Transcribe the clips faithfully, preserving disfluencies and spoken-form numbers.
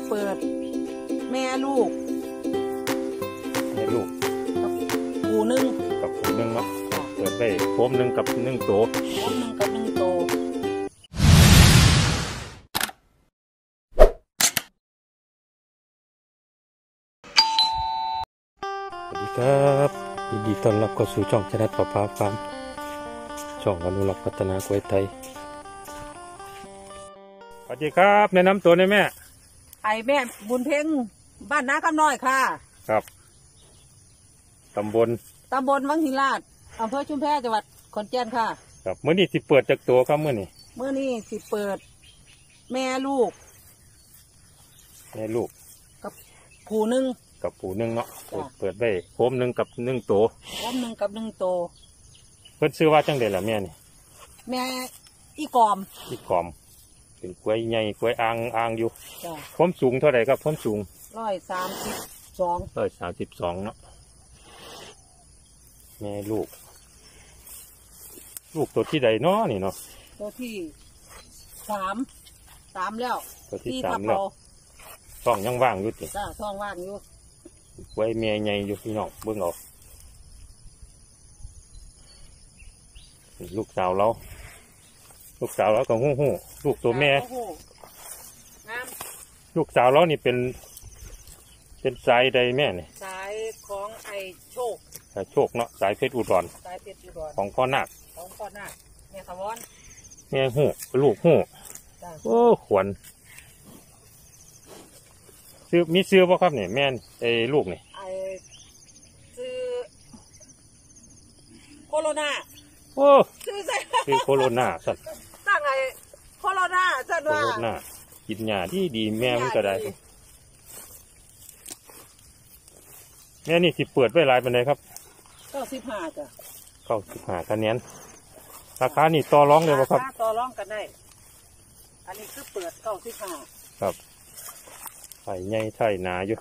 เปิดแม่ลูกแม่ลูกกับปูหนึ่งกับปูหนึ่งเนาะเปิดไปโคมหนึ่งกับหนึ่งโตโคมหนึ่งกับหนึ่งโตสวัสดีครับยินดีต้อนรับเข้าสู่ช่องชนะประภาฟาร์มช่องอนุรักษ์พัฒนากล้วยไทยสวัสดีครับแนะนำตัวหน่อยแม่ไอแม่บุญเพ็งบ้านนาคำน้อยค่ะครับตำบลตำบลวังหินลาดอำเภอชุมแพจังหวัดขอนแก่นค่ะครับเมื่อนี้สิเปิดจากตัวครับเมื่อนี้เมื่อนี้สิเปิดแม่ลูกแม่ลูกกับปูหนึ่งกับปูหนึ่งเนาะเปิดไปโคมหนึ่งกับหนึ่งโตโคมหนึ่งกับหนึ่งโตเพิ่นซื้อว่าจังเด็ดล่ะแม่นี่แม่อีกอมอีกอมเป็นกล้วยใหญ่กล้วยอ่างอ่างอยู่ความสูงเท่าไหร่ครับความสูงร้อยสามสิบสองร้อยสามสิบสองเนาะแม่ลูกลูกตัวที่ใดเนาะนี่เนาะตัวที่สามสามแล้วตัวที่สามแล้วท้องยังว่างอยู่ติจ้าท้องว่างอยู่กล้วยแม่ใหญ่อยู่พี่น้องเบิ่งเอาลูกสาวเราลูกสาวเราก็หู้หู้ลูกตัวแม่ลูกสาวเรานี่เป็นเป็นสายใดแม่เนี่ยสายของไอโชคสายโชคเนาะสายเพชรอุดรสายเพชรอุดรของพ่อนาคของพ่อนาคแม่ขวอนแม่หู้ลูกหู้โอ้ขวัญซื้อมีซื้อป่ะครับเนี่ยแม่ไอ้ลูกเนี่ยไอซื้อโคโรนาโอ้ซื้อใส่ซื้อโคโรนาสัตว์ตั้งไงโคโรนาสัตว์ว่าโคโรนากินหญ้าที่ดีแม่มันก็ได้แม่นี่สิเปิดไว้หลายเป็นไรครับเก้าสิบห้าจ้ะเก้าสิบห้าคะแนนราคานี่ต่อร้องเลยป่ะครับต่อร้องกันได้อันนี้คือเปิดเก้าสิบห้าครับไข่ใหญ่ไข่หนาอยู่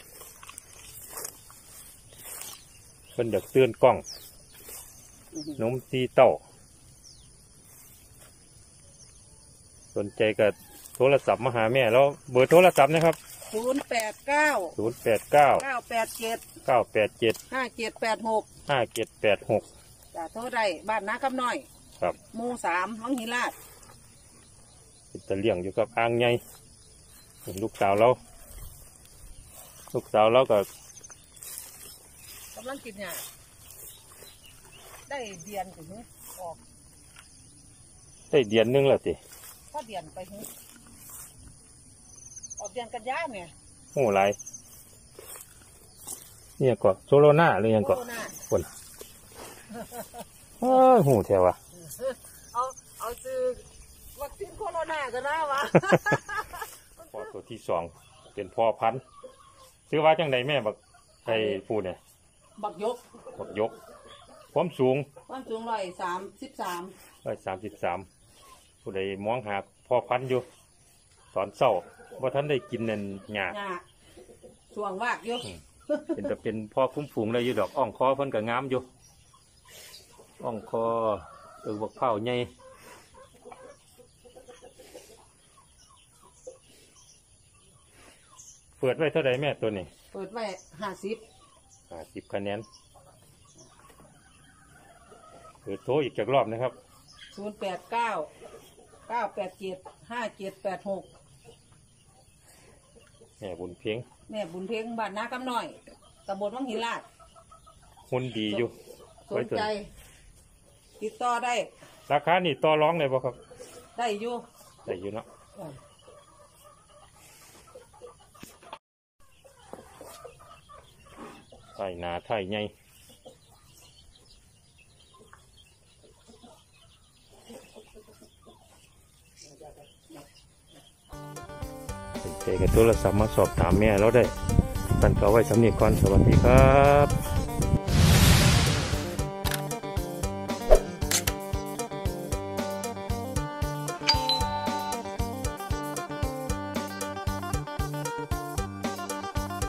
เพิ่นอยากเตือนกล้องนมตีเต้าสนใจกับโทรศัพท์มาหาแม่แล้วเบอร์โทรศัพท์นะครับศูนย์แปดเก้าศูนย์แปดเก้าเก้าแปดเจ็ดเก้าแปดเจ็ดห้าเจ็ดแปดหกห้าเจ็ดแปดหกจ่าโทรได้บ้านนาคำน้อยครับหมู่สามวังหินลาดจะเลี้ยงอยู่กับอ่างใหญ่ลูกสาวเราลูกสาวเราก็กำลังกินเนี่ยได้เดือนถึงออกได้เดือนนึงแล้วสิพอเดือนไปถึงออกเดือนกันยาเนี่ยโอ้ไรนี่ยังก็โซโลนาหรือยังก็คนเออหูแถววะเอาเอาซื้อวัคซีนโคโรนากันนะวะพอตัวที่สองเป็นพ่อพันธุ์ซื้อว่าจังใดแม่บักไอ้ปูเนี่ยบักยกบักยกความสูงความสูงร้อยสามสิบสามร้อยสามสิบสามผู้ใดมองหาพ่อพันธุ์อยู่ตอนเศร้าว่าท่านได้กินนั่นหญ้าช่วงวากอยู่เป็นแต่เป็นพ่อคุ้มฝูงเลยอยู่ดอกอ่องคอเพิ่นก็งามอยู่อ่องคอเออบักเผาใหญ่เปิดไว้เท่าไรแม่ตัวนี้เปิดไว้ห้าสิบห้าสิบคะแนนเปิดโทรอีกจากรอบนะครับศูนย์แปดเก้าเก้าแปดเจ็ดห้าเจ็ดแปดหกแม่บุญเพียงแม่บุญเพียงบ้านนาคำน้อยตำบลวังหินลาดหุ่นดีอยู่สนใจติดต่อได้ราคานี่ต่อร้องเลยบ่ครับได้อยู่ได้อยู่เนาะไถ่หนาไถ่ใหญ่เจอกับโทรศัพท์มาสอบถามแม่เราได้ท่านก็ไว้สำเนียงก่อนสวัสดีครับ